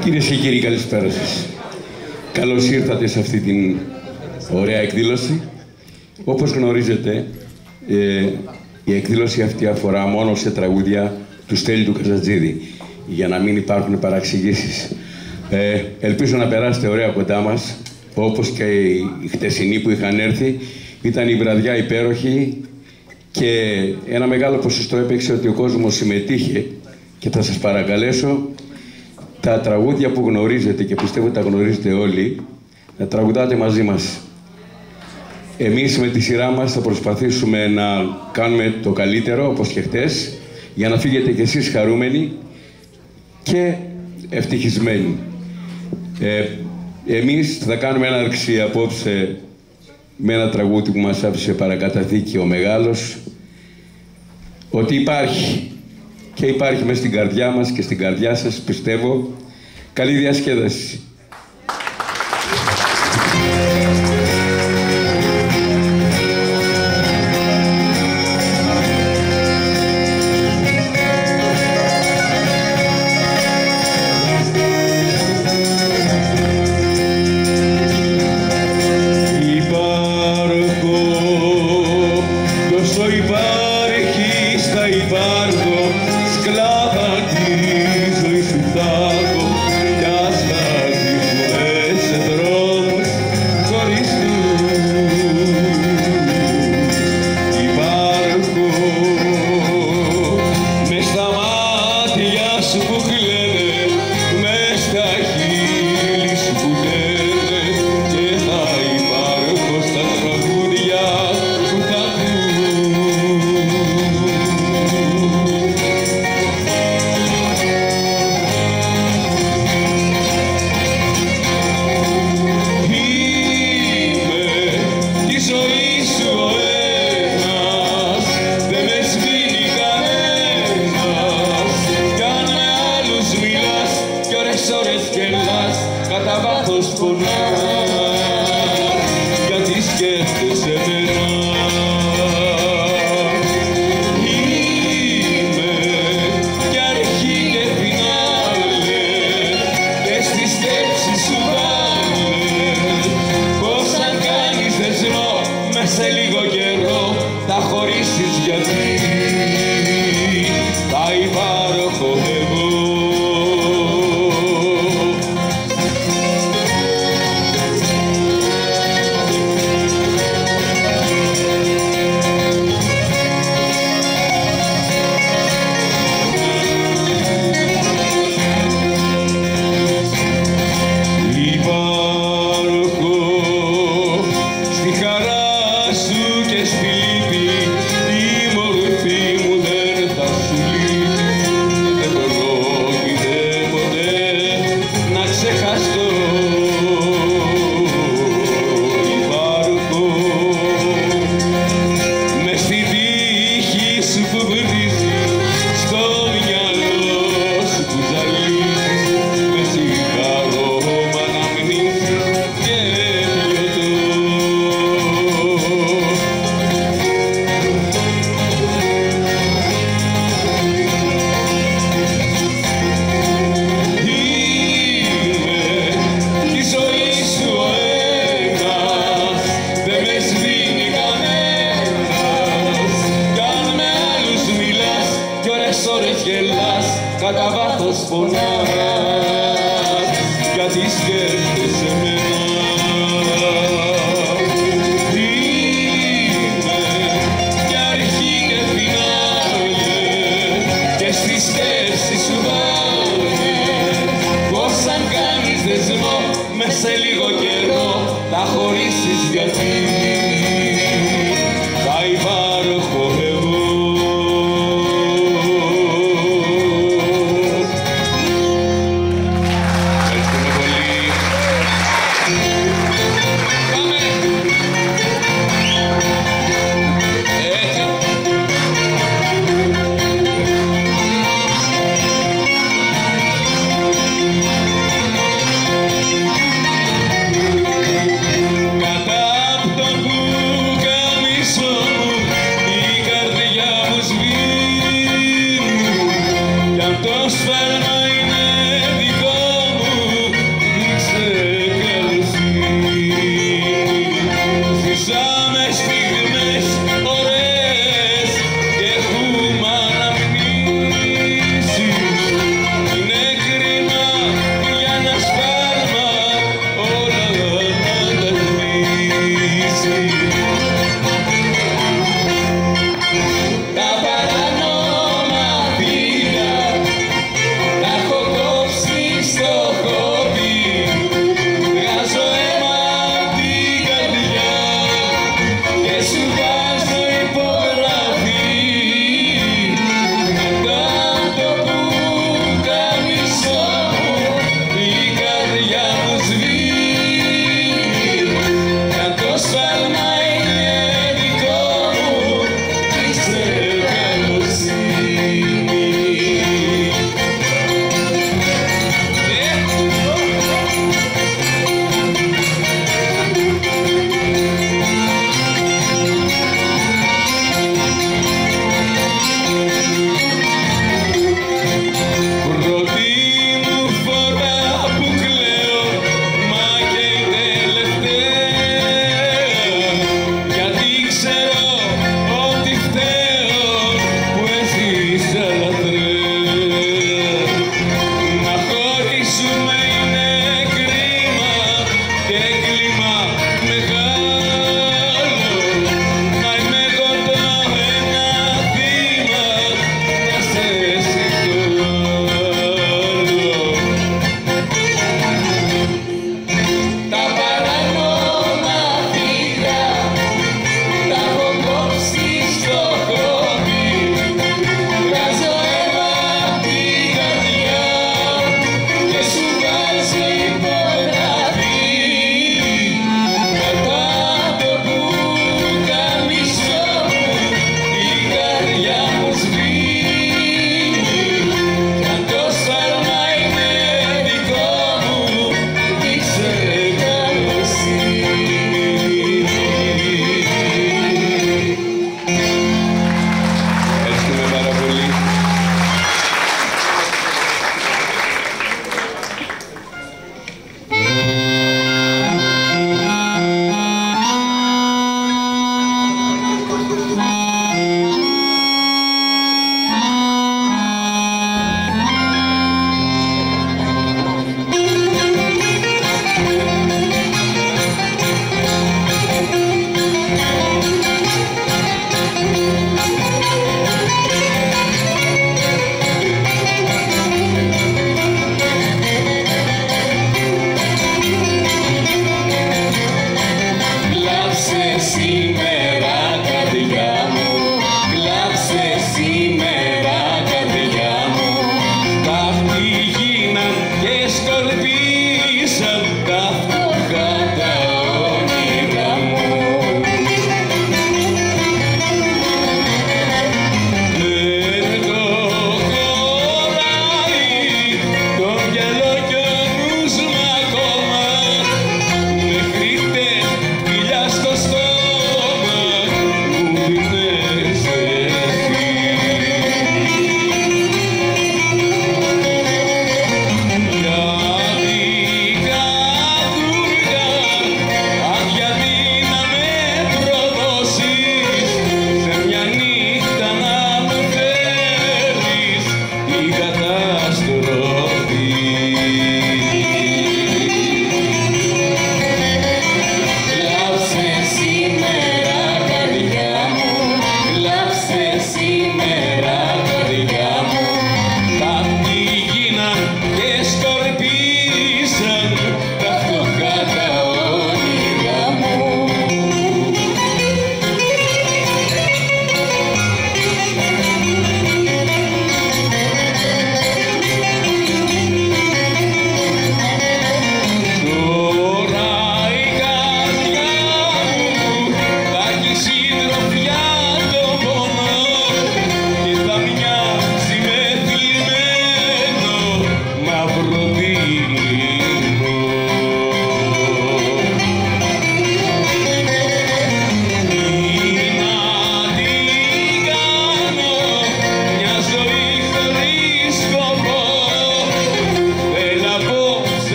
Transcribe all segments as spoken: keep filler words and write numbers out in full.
Κυρίες και κύριοι, καλησπέρα σας. Καλώς ήρθατε σε αυτή την ωραία εκδήλωση. Όπως γνωρίζετε, ε, η εκδήλωση αυτή αφορά μόνο σε τραγούδια του Στέλιου του Καζατζίδη, για να μην υπάρχουν παραξηγήσεις. Ε, ελπίζω να περάσετε ωραία κοντά μας, όπως και οι χτεσινοί που είχαν έρθει. Ήταν η βραδιά υπέροχη και ένα μεγάλο ποσοστό έπαιξε ότι ο κόσμος συμμετείχε, και θα σας παρακαλέσω τα τραγούδια που γνωρίζετε, και πιστεύω ότι τα γνωρίζετε όλοι, να τραγουδάτε μαζί μας. Εμείς με τη σειρά μας θα προσπαθήσουμε να κάνουμε το καλύτερο, όπως και χτες, για να φύγετε κι εσείς χαρούμενοι και ευτυχισμένοι. Ε, εμείς θα κάνουμε έναρξη απόψε με ένα τραγούδι που μας άφησε παρακαταθήκη ο μεγάλος, ότι υπάρχει και υπάρχει μέσα στην καρδιά μας και στην καρδιά σας, πιστεύω. Καλή διασκέδαση.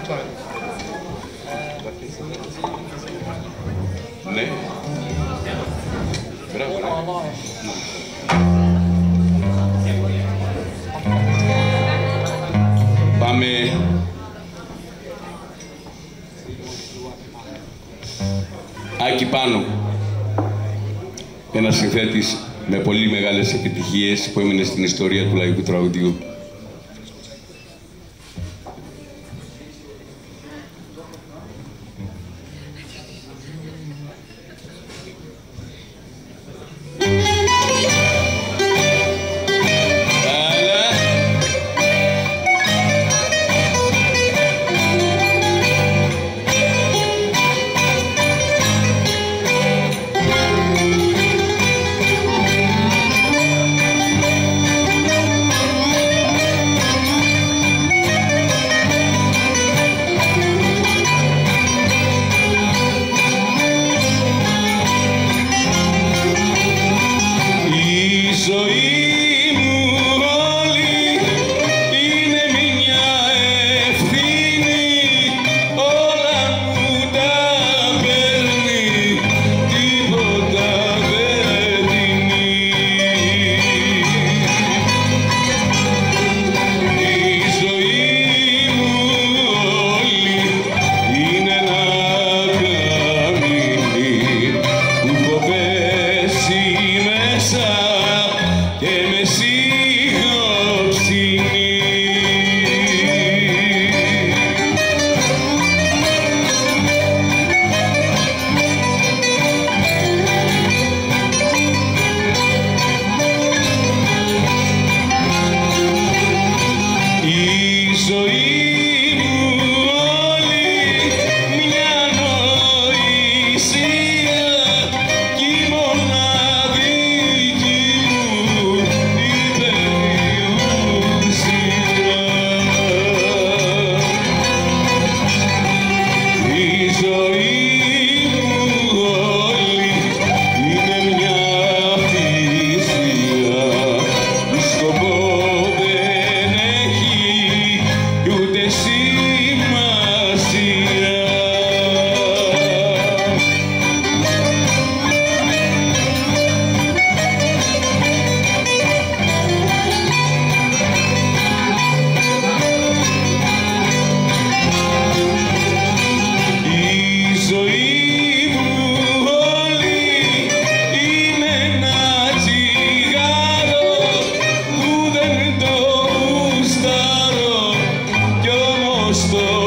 Ναι. Μπράβο, ναι. Πάμε. Άκη Πάνου. Ένας συνθέτης με πολύ μεγάλες επιτυχίες που έμεινε στην ιστορία του λαϊκού τραγουδιού. Στάρω κι όμως το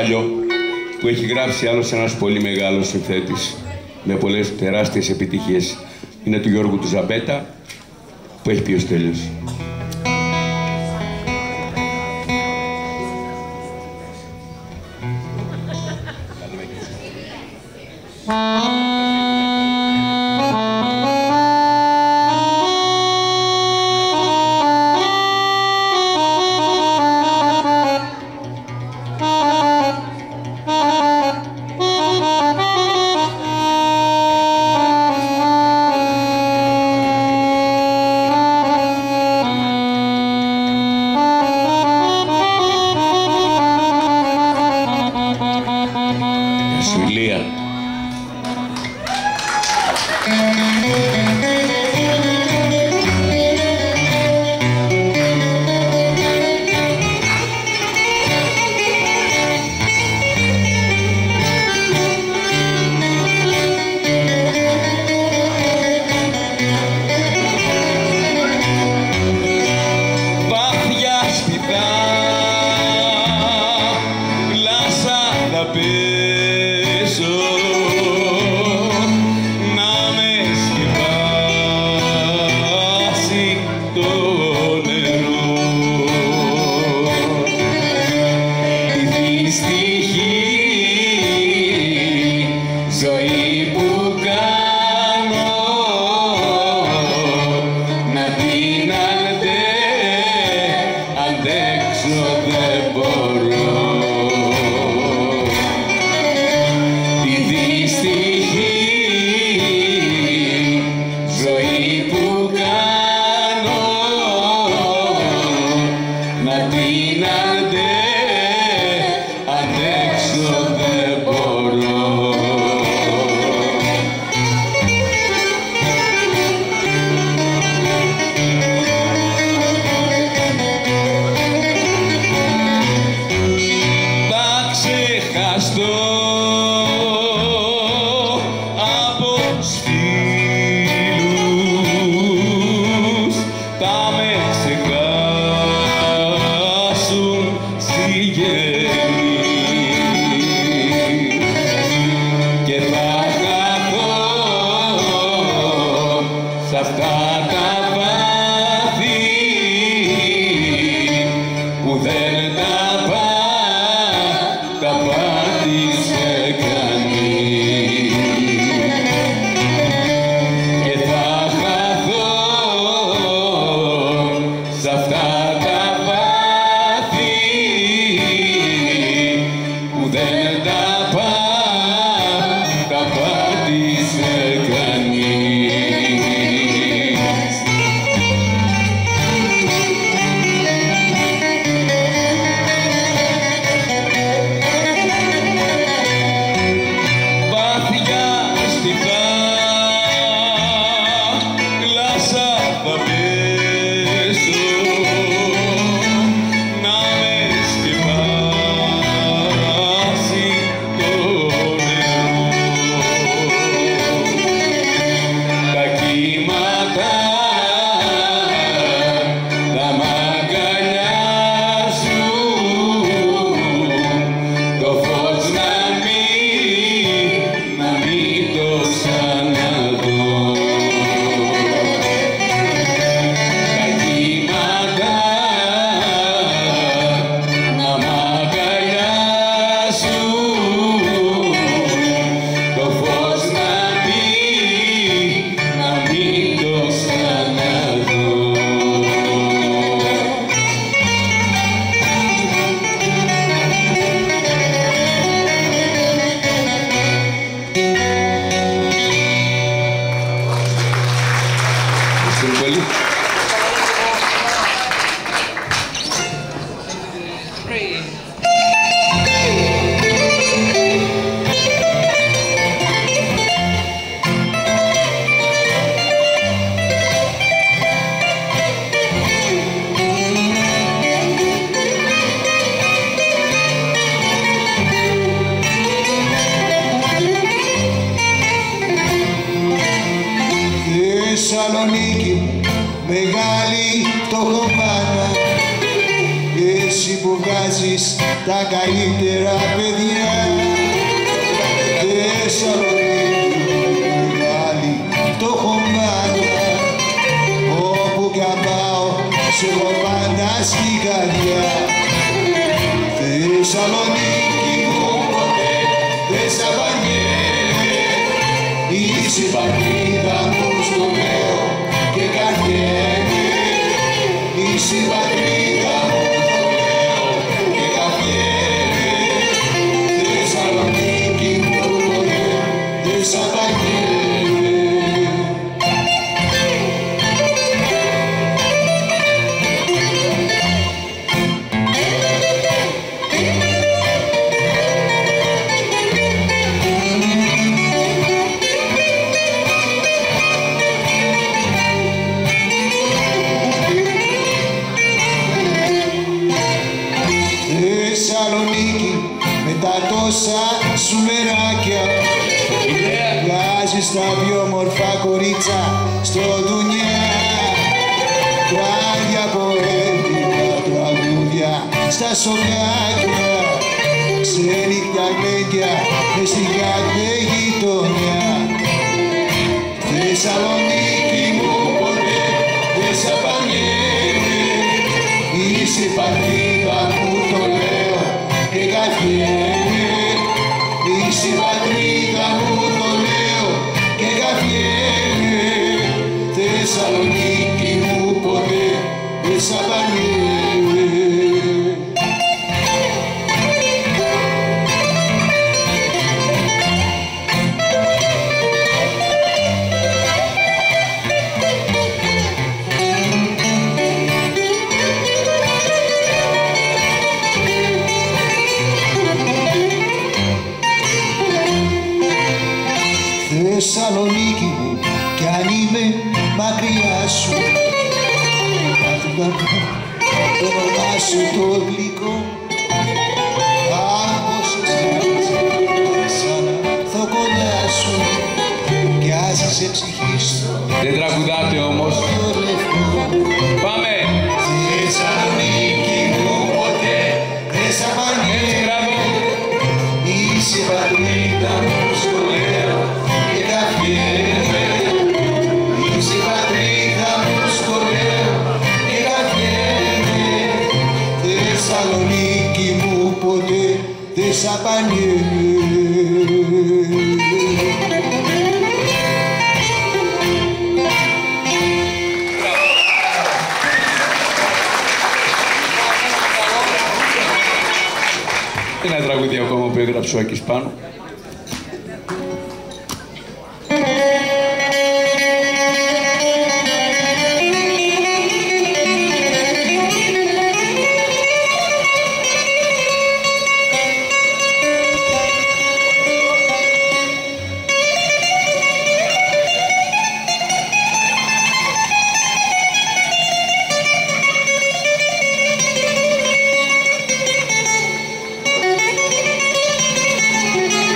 παλιό που έχει γράψει άλλος ένας πολύ μεγάλος συνθέτης με πολλές τεράστιες επιτυχίες. Είναι του Γιώργου του Ζαμπέτα που έχει πει ο Στέλιος. Θεσσαλονίκη, μεγάλη φτωχομάνα, εσύ που βγάζεις βγάζεις τα καλύτερα παιδιά. Θεσσαλονίκη μεγάλη φτωχομάνα, όπου κι αν πάω σε έχω πάντα στην καρδιά. Θεσσαλονίκη μου ποτέ δεν σ' απαγγέλνε, είσαι η πατρίδα μου στο λέω και καρδιέμαι. Είσαι η πατρίδα μου το λέω και καρδιέμαι. Θεσσαλονίκη μου ποτέ δεν σ' απαγγέλνε. Θεσσαλονίκη με τα τόσα σου μεράκια, βγάζεις τα πιο μορφά κορίτσα στο δουνιά. Τράγια ποέτικα τραγούδια στα σοκάκια, ξενύχτα γλέντια μες στη κάθε γειτονιά. Θεσσαλονίκη μου ποτέ δεν σ' απαγγέλνε, είσαι η πατρίδα μου το λέω και καθιέμαι. Είσαι η πατρίδα μου το λέω και καθιέμαι. Θεσσαλονίκη μου ποτέ δεν σ' απαγγέλνε. Θεσσαλονίκη μου κι αν είμαι μακριά σου, το όνομά σου το γλυκό, αν πως αισθάνεσαι σαν το κοντά σου κι άσε σε ψυχή σου. Δεν τραγουδάτε όμως. Πάμε! Θεσσαλονίκη μου ποτέ δεν σ' απαγγέλνε, είσαι η πατρίδα μου στο λέω και καθιέμαι. Είσαι η πατρίδα μου στο λέω και καθιέμαι. Θεσσαλονίκη μου ποτέ δεν σ' απαγγέλνε. Ένα τραγούδι ακόμα που έγραψε ο Άκης Πάνου. Thank you.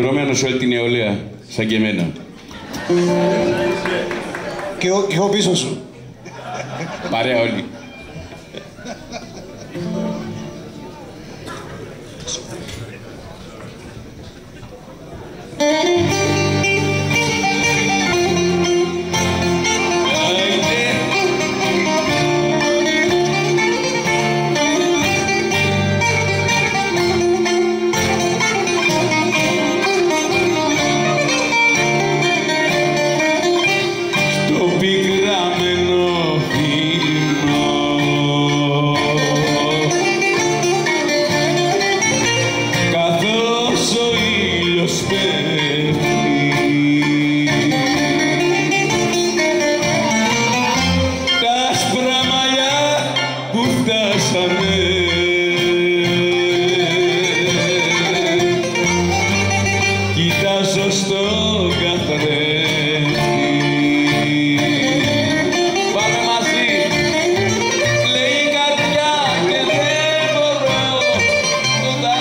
αφιερωμένο σε όλη την νεολαία, σαν και εμένα. Και εγώ, και εγώ πίσω σου. Παρέα όλοι. Κοιτάζω στον καθρέφτη. Πάμε μαζί. Λέει η καρδιά και δεν μπορώ να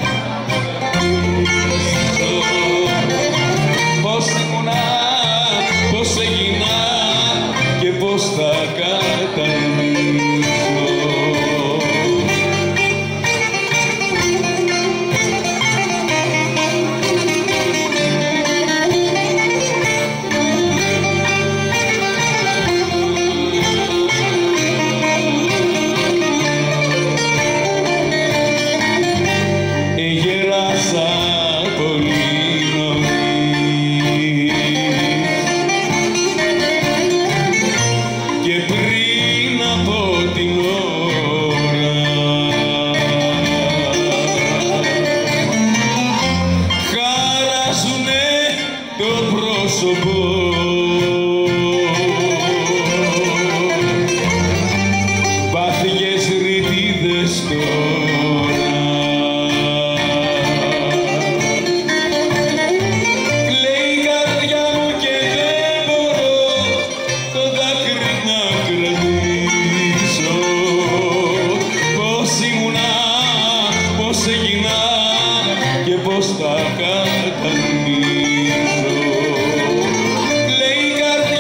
ζήσω. Πώς ήμουνα, πώς έγινα και πώς θα κατανοήσω. Βάθηκες ρητίδες τώρα. Λέει η καρδιά μου και δεν μπορώ το δάκρυ να κρατήσω. Πώς ήμουνα, πώς έγινα και πώς θα κατανοήσω. Λέει η καρδιά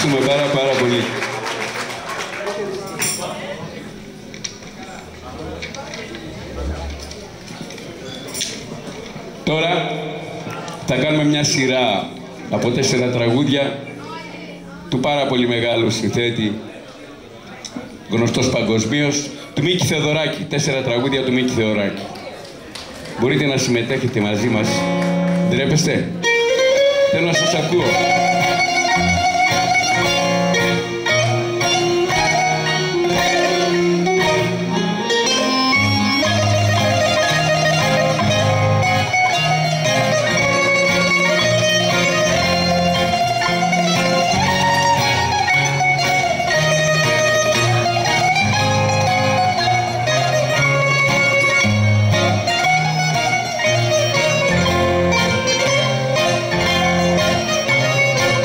ευχαριστούμε πάρα πάρα πολύ. Τώρα θα κάνουμε μια σειρά από τέσσερα τραγούδια του πάρα πολύ μεγάλου συνθέτη, γνωστός παγκοσμίως, του Μίκη Θεοδωράκη. Τέσσερα τραγούδια του Μίκη Θεοδωράκη. Μπορείτε να συμμετέχετε μαζί μας. Ντρέπεστε? Θέλω να σας ακούω. Thank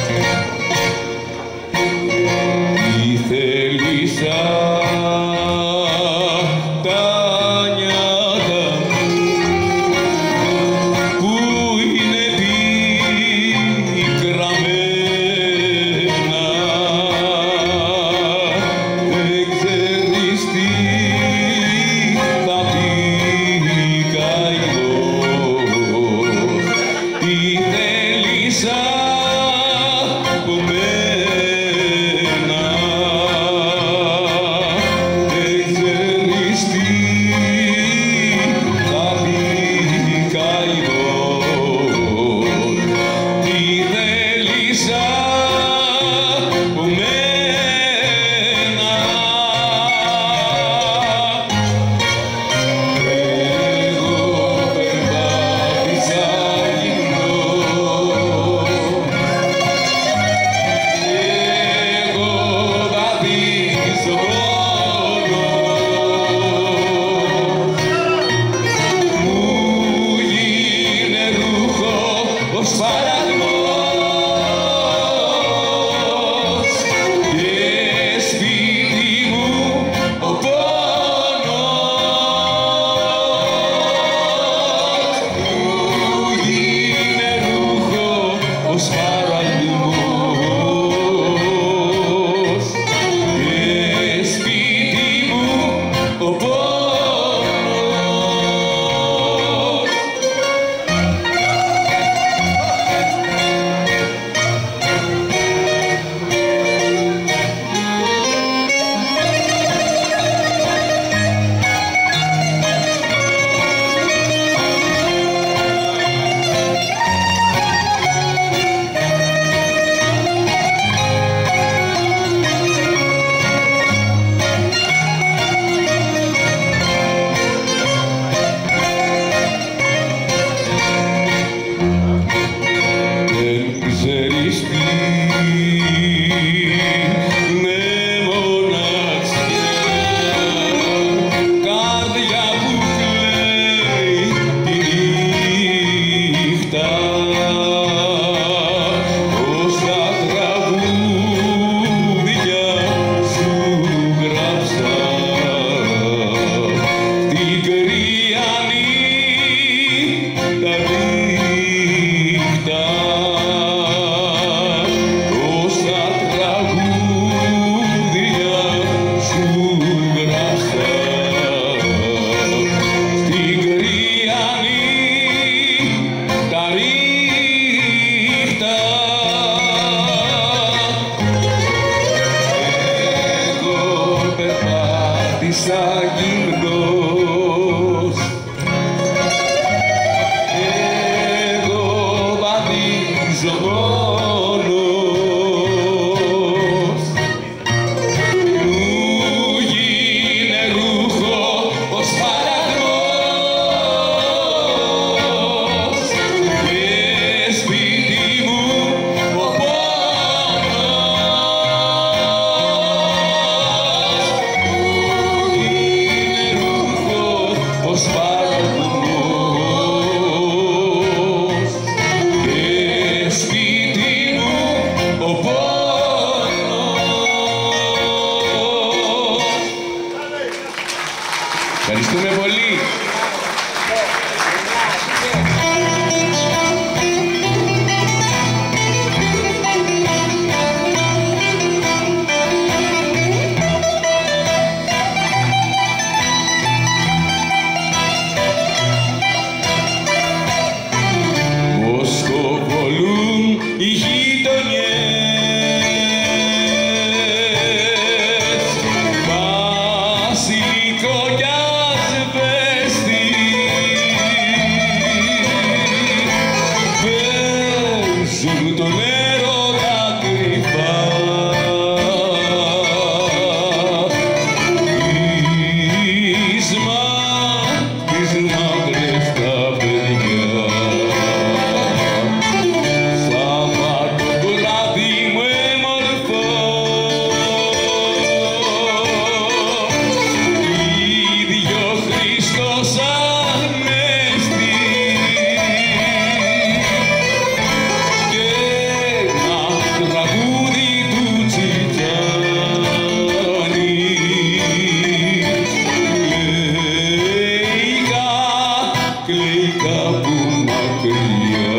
κάπου μακριά.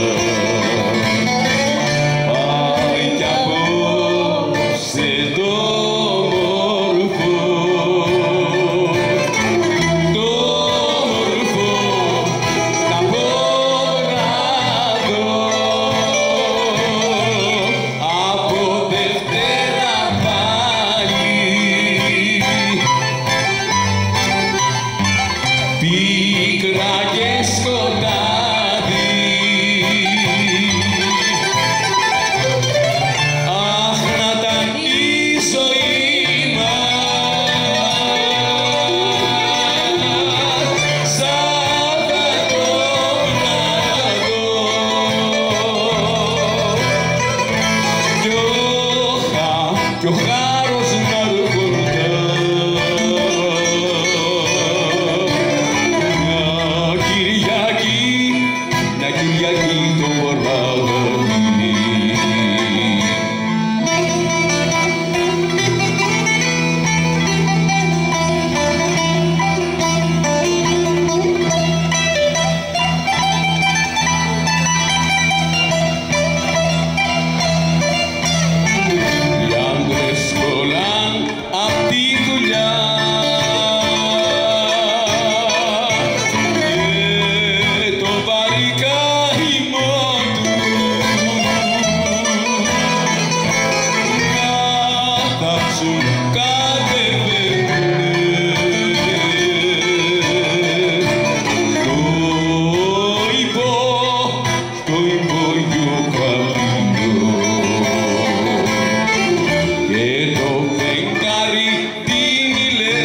Πάει κι απόψε το όμορφο, το όμορφο τα πόρατο, από Δευτέρα πάλι πίκρα και σκοτάδι. Αχ, να ήταν η ζωή μας Σαββατοβράδο, κι ο χα- κι ο χάρος να ροχορτά. Μια Κυριακή, μια Κυριακή το βράδυ. Οι άντρες κολλάν απ' τη δουλειά και το βαρύ καημό του να θάψουν κατεβαίνουν στο υπό, στο υπόγειο καπηλό. Και το φεγγάρι τίνγιλε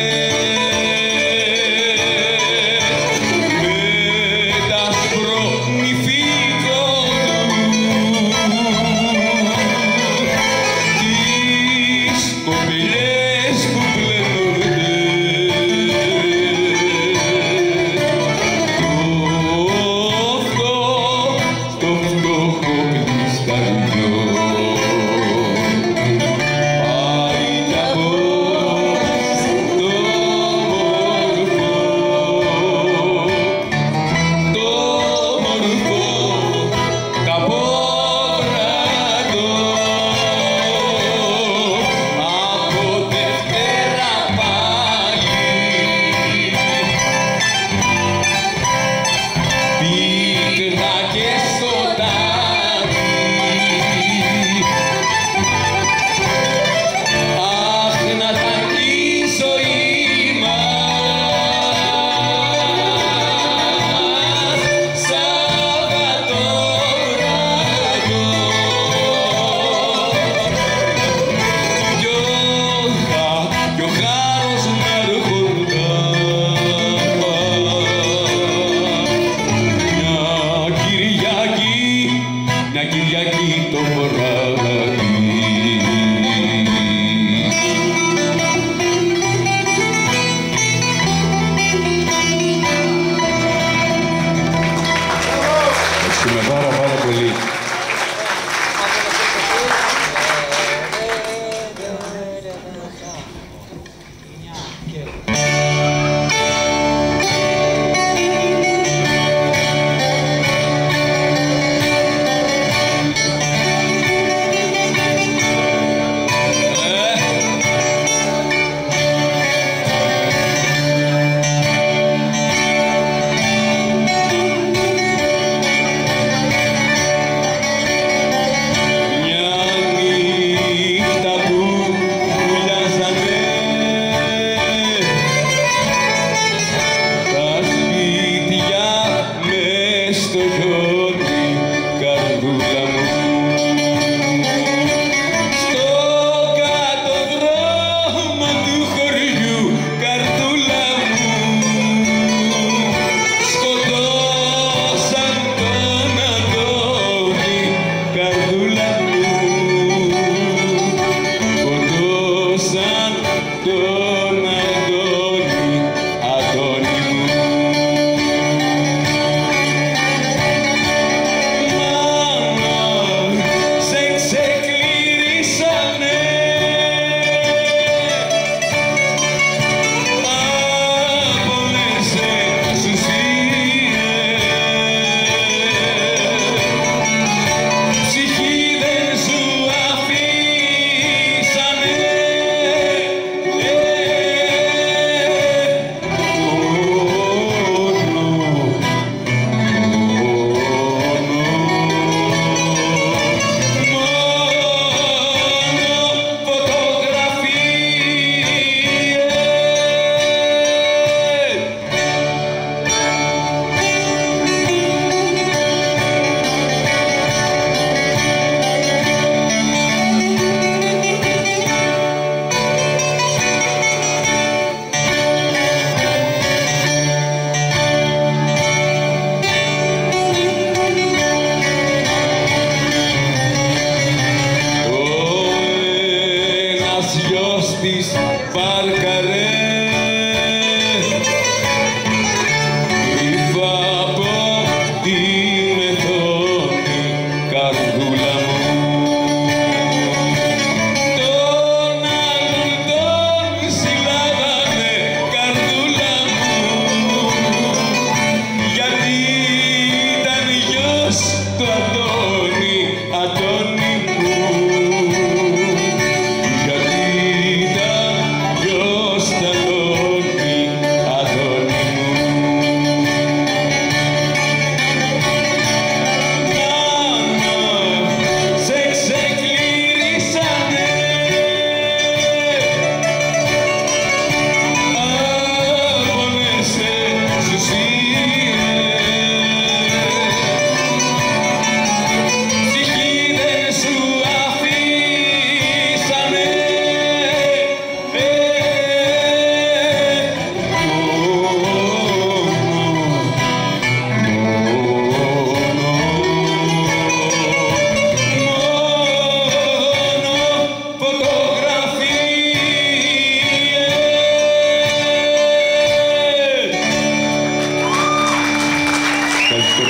με τ' άσπρο νηφικό του τις κοπελιές που πλένονται στο φτώ- στο φτωχό κρυσταλλιό. Πάει κι απόψε το όμορφο, το όμορφο τα πόρατο, από Δευτέρα πάλι πίκρα και σκοτάδι. Αχ, να ήταν η ζωή μας Σαββατοβράδο, κι ο χα- κι ο χάρος να ροχορτά. Μια Κυριακή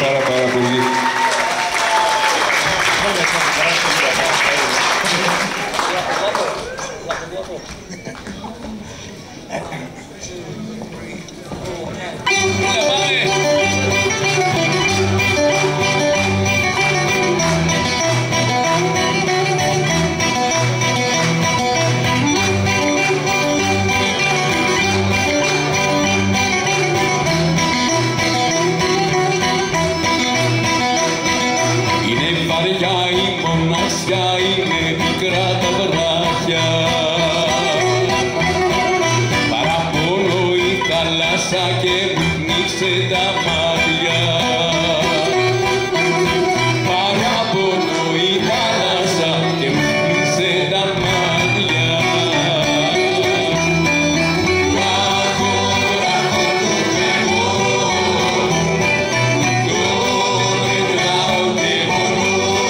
πάρα πάρα πολύ. Είναι πικρά τα βράχια, παραπονώ η θάλασσα και μου πνίξε τα μάτια. Παραπονώ η θάλασσα και μου πνίξε τα μάτια. Ράχω, ράχω το τρέμο, το μετράω και πονώ.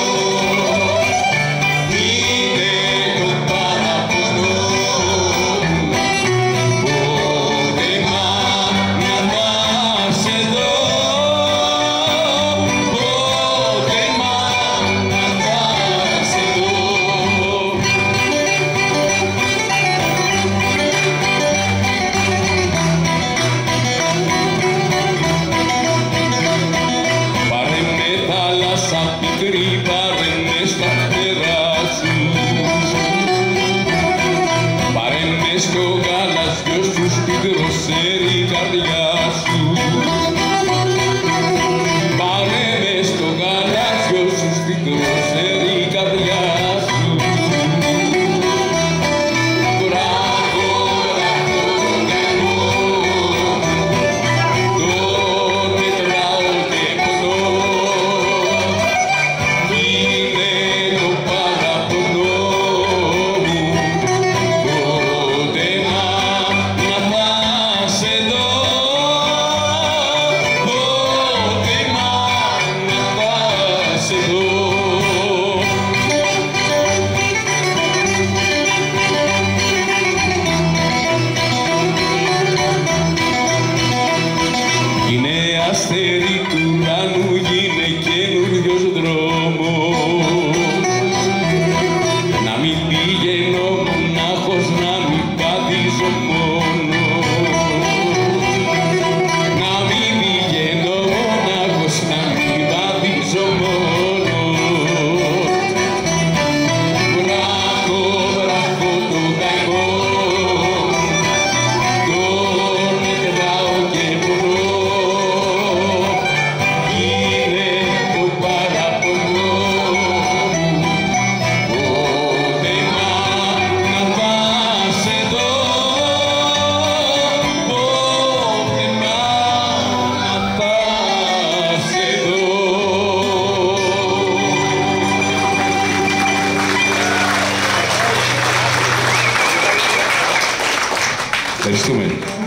Ευχαριστούμε.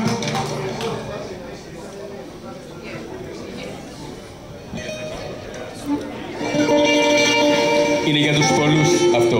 Είναι για τους πολλούς αυτό.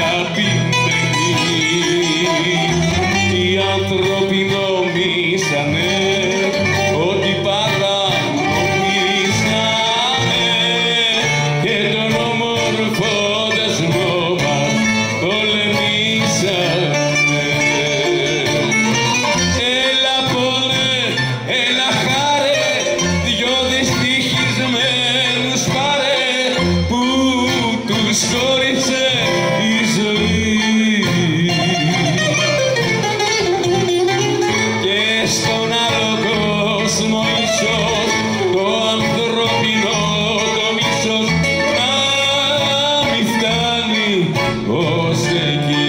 αγαπημένοι, οι άνθρωποι νομίζανε ότι παρανομίζανε και τον όμορφο δεσμό μας πολεμήσανε. Έλα πόνε, έλα χάρε, δυο δυστυχισμένους πάρε που τους χώρισε η ζωή. Και στον άλλο κόσμο ίσως το ανθρώπινο το μίσος να μη φτάνει ως εκεί.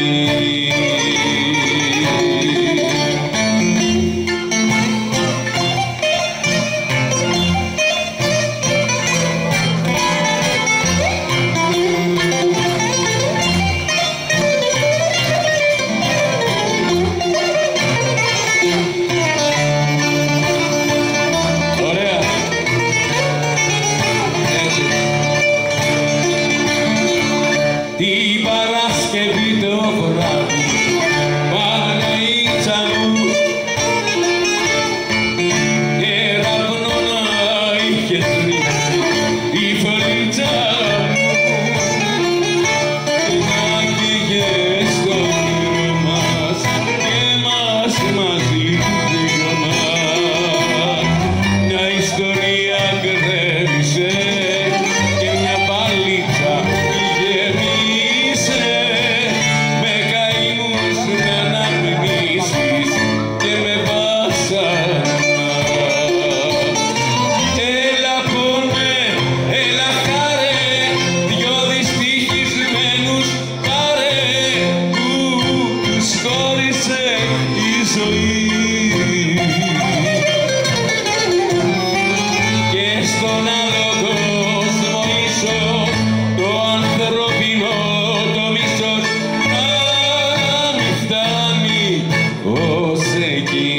Ωραία. Έτσι. Την Παρασκευή το βράδυ, Παναγίτσα μου, κεραυνό να είχες ρίξει η φωλίτσα μου, να πήγες στο όνειρο μας και μας μαζί δυο μας. Μια ιστορία γκρέμισε και μια παλίτσα γέμισε με καημούς να αναμνήσεις και με βάσανα. Έλα πόνε, έλα χάρε, δυο δυστυχισμένους πάρε που τους χώρισε η ζωή. Και στον άλλο κόσμο ίσως το ανθρώπινο το μίσος να μη φτάνει ως εκεί.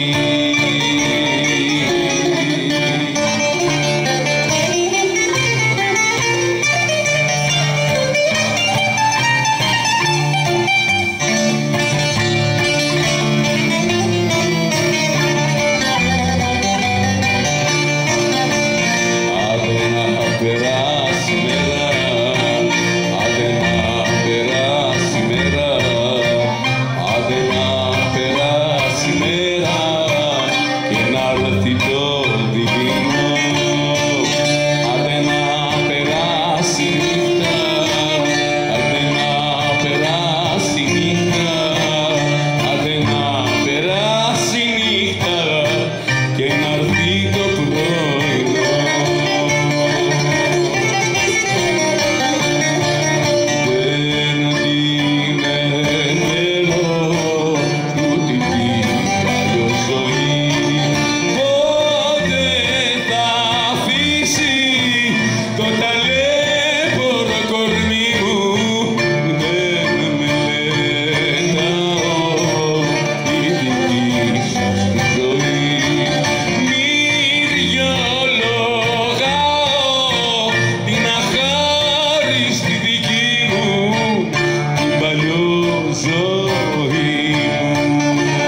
Άντε να περάσει μέρα, άντε να περάσει μέρα, άντε να περάσει μέρα και να έρθει το δειλινό. Άντε να περάσει νύχτα, άντε να περάσει νύχτα, άντε να περάσει νύχτα και να έρθει το πρωινό. Δεν την θέλω τούτη την παλιό ζωή, πότε θα αφήσει το ταλέπορο κορμί μου. Δεν μελετάω τη δική σας τη ζωή, μη διολογάω την αχάριστη δική μου την παλιό ζωή μου.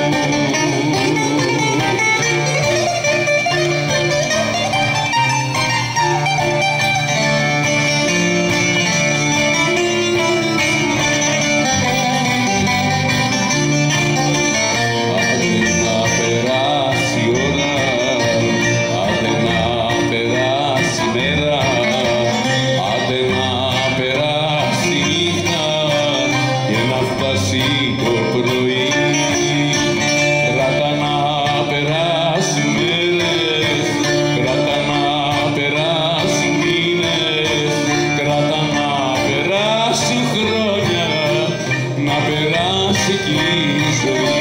Άντε να περάσει ώρα, άντε να περάσει μέρα, άντε να περάσει νύχτα και να φτάσει το πρωί. Κράτα να περάσει μέρες, κράτα να περάσει μήνες, κράτα να περάσει χρόνια, να περάσει κι η ζωή.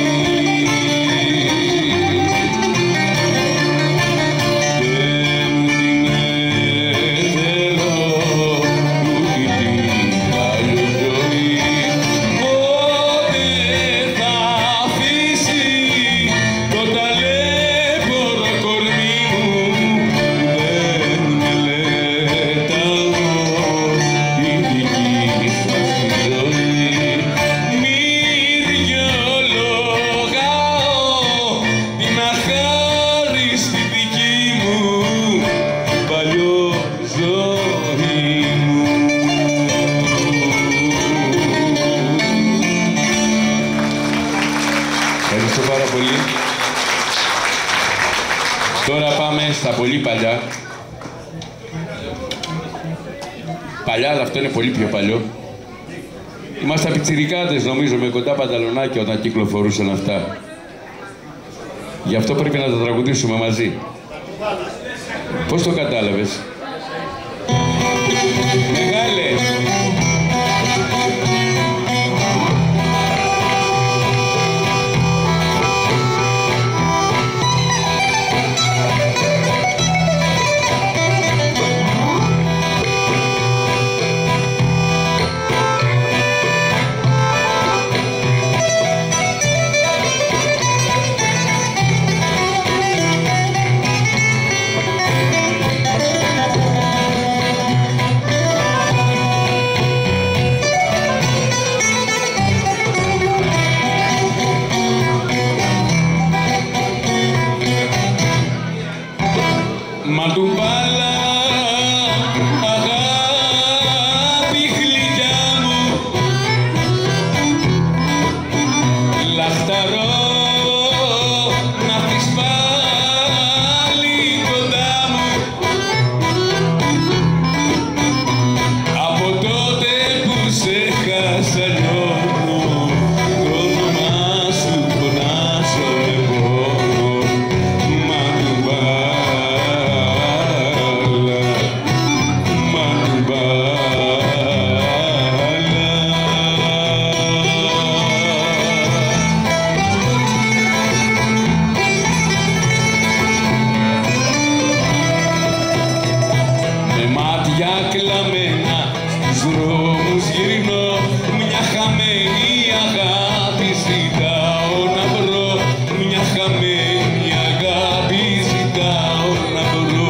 Δεν την θέλω τούτη την παλιό ζωή, πότε θα αφήσει το ταλέπορο κορμί μου. Δεν μελετάω τη δική σας τη ζωή, Ευχαριστώ πάρα πολύ. Τώρα πάμε στα πολύ παλιά. Παλιά, αλλά αυτό είναι πολύ πιο παλιό. Είμαστε πιτσιρικάτες, νομίζω, με κοντά πανταλονάκια όταν κυκλοφορούσαν αυτά. Γι' αυτό πρέπει να τα τραγουδήσουμε μαζί. Πώς το κατάλαβες? Μεγάλε! Μα του μπάλα, αγάπη γλυκιά μου, λαχταρώ να έρθεις πάλι κοντά μου. Από τότε που σε χάσα νιώθω, το όνομά σου φωνάζω με πόνο. Μα του μπάλα, με μάτια κλαμμένα στους δρόμους γυρνώ, μια χαμένη αγάπη ζητάω να βρω, μια χαμένη αγάπη ζητάω να βρω.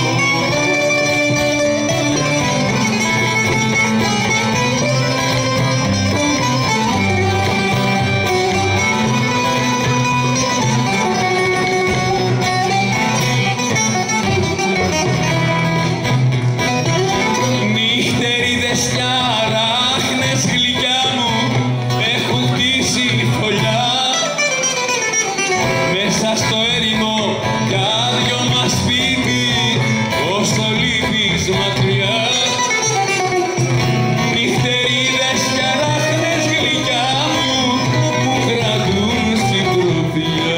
Νυχτερίδες κι αράχνες γλυκιά μου έχουν χτίσει φωλιά μέσα στο έρημο κι άδειο μας σπίτι, όσο λείπεις μακριά. Νυχτερίδες κι αράχνες γλυκιά μου μου κρατούν στην τροφιά.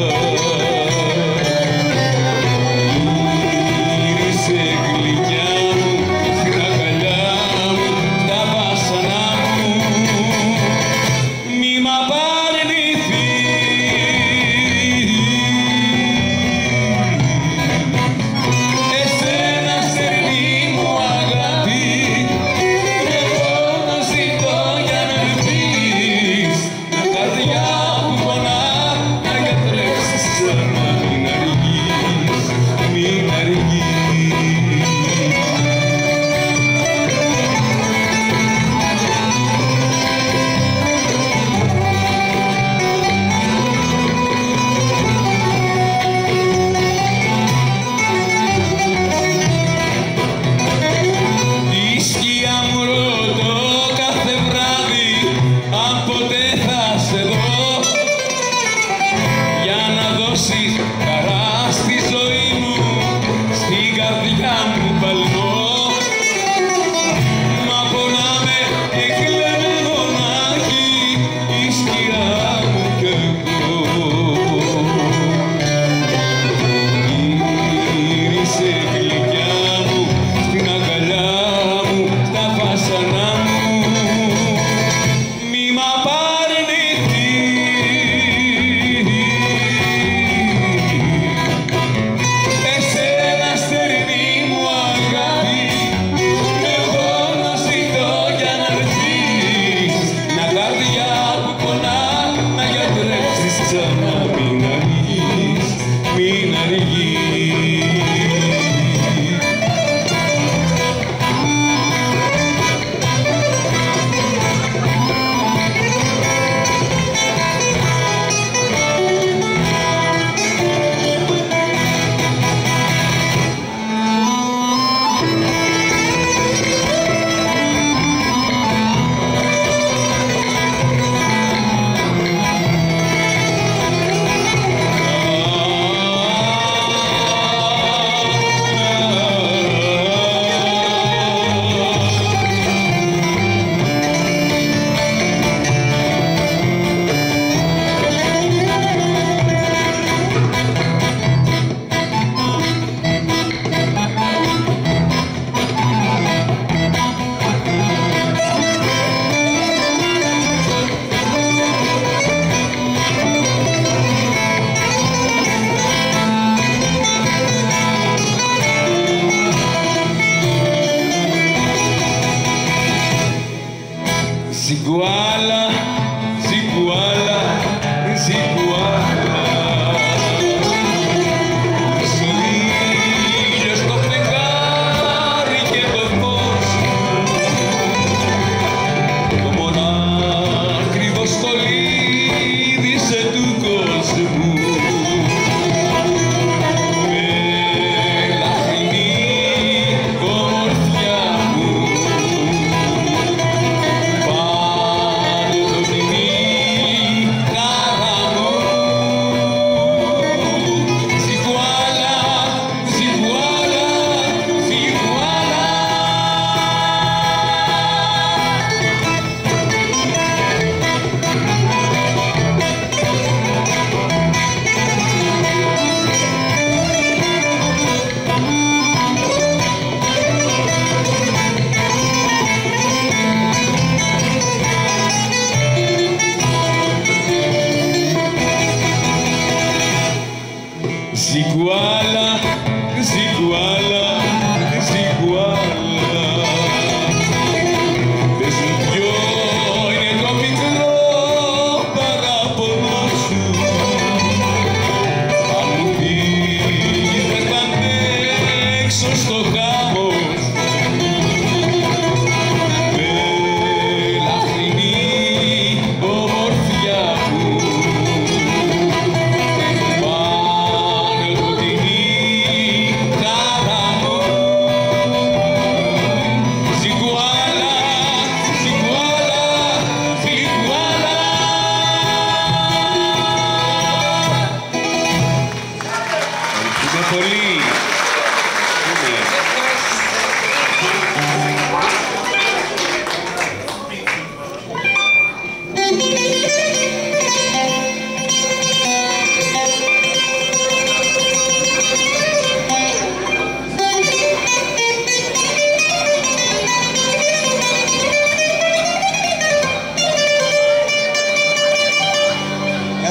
Γύρισε γλυκιά μου στην αγκαλιά μου, τα βάσανα μου, μη μ' απαρνηθείς. Εσένα στενή μου αγάπη, εγώ το ζητώ για να έρθεις. Τα καρδιά που πονά να γιατρεύσεις ξανά, μην αργείς, μην αργείς. Τη σκιά μου ρωτώ κάθε βράδυ αν ποτέ θα σε δω, για να δώσεις χαρά στη ζωή μου, στην καρδιά μου παλμό. Μα πονάμε και κλαίμε μονάχοι, η σκιά μου κι εγώ. Γύρισε γλυκιά μου στην αγκαλιά μου, στα βάσανα μου, μη μ' απαρνηθείς.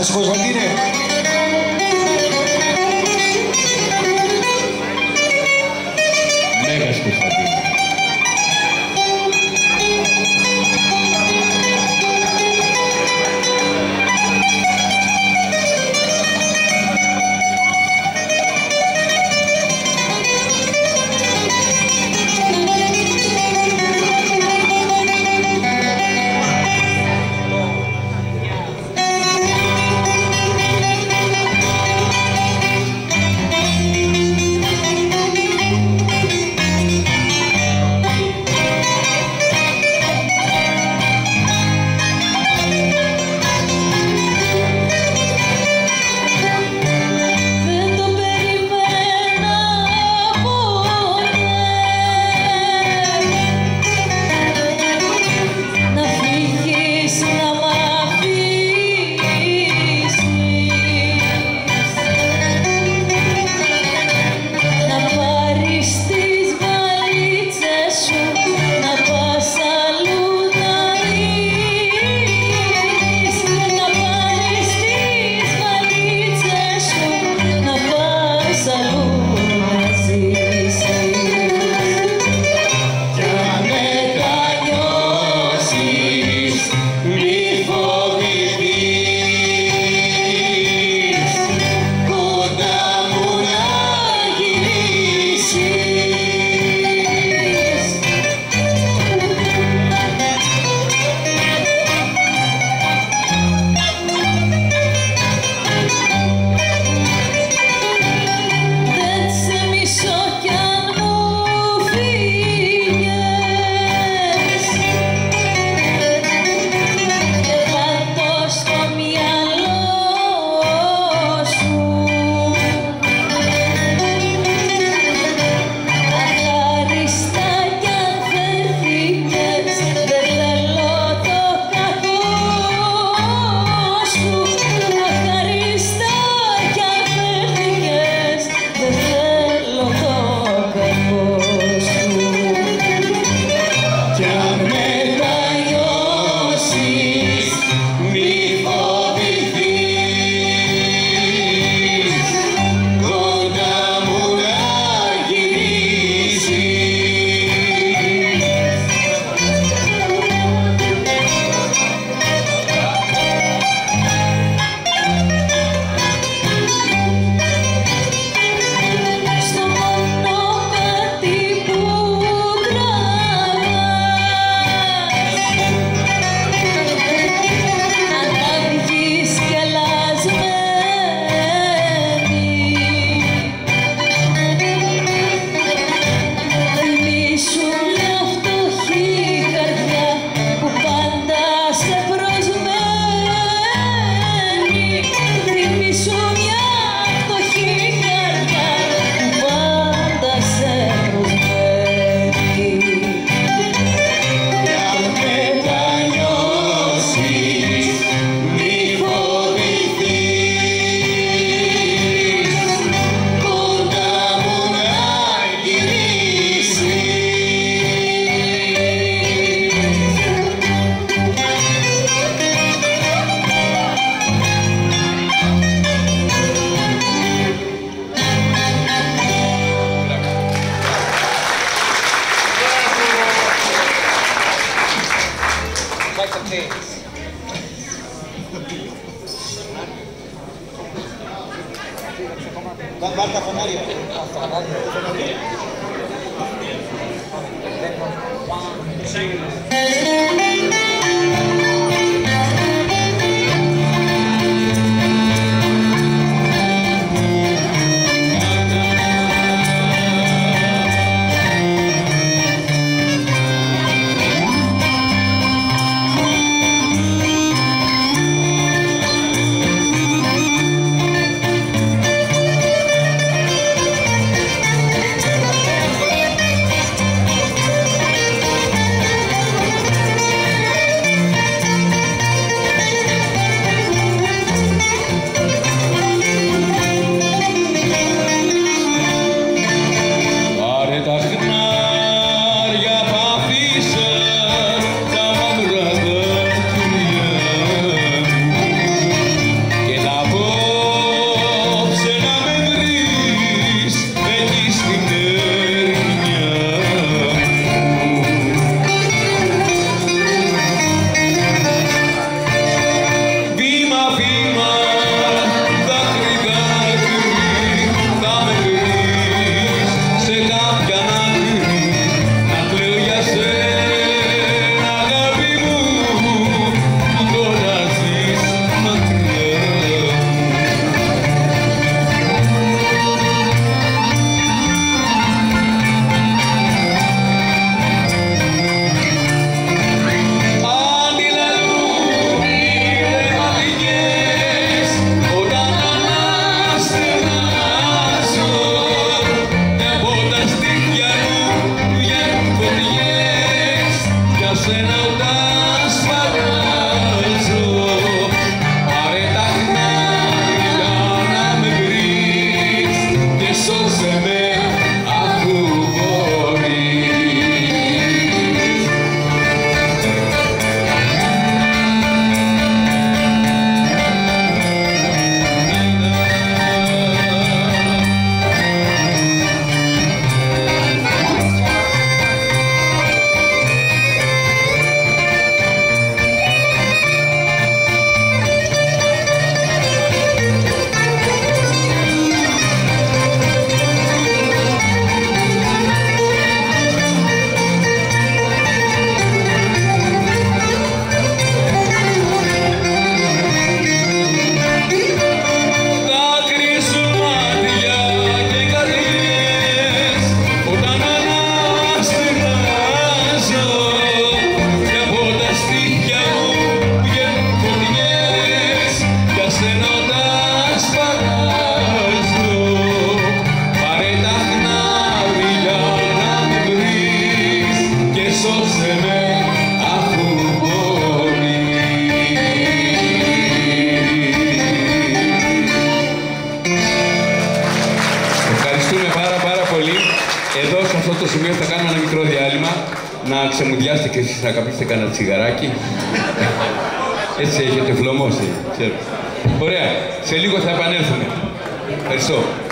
Γεια σου Κωνσταντίνε. Μέγας Κωνσταντίνε. Βάλτε τα φωνάρια. το σημείο θα κάνουμε ένα μικρό διάλειμμα, να ξεμουδιάσετε και εσείς να καπνίσετε κανένα τσιγαράκι. Έτσι έχετε φλωμώσει, ξέρω. Ωραία, σε λίγο θα επανέλθουμε. Ευχαριστώ.